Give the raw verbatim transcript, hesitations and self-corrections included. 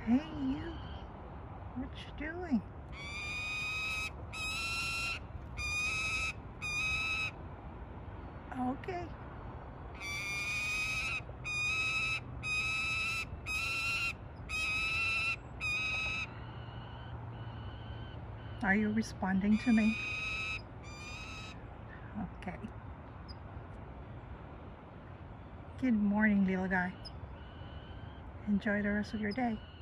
Hey you, what you doing? Okay. Are you responding to me? Okay. Good morning, little guy. Enjoy the rest of your day.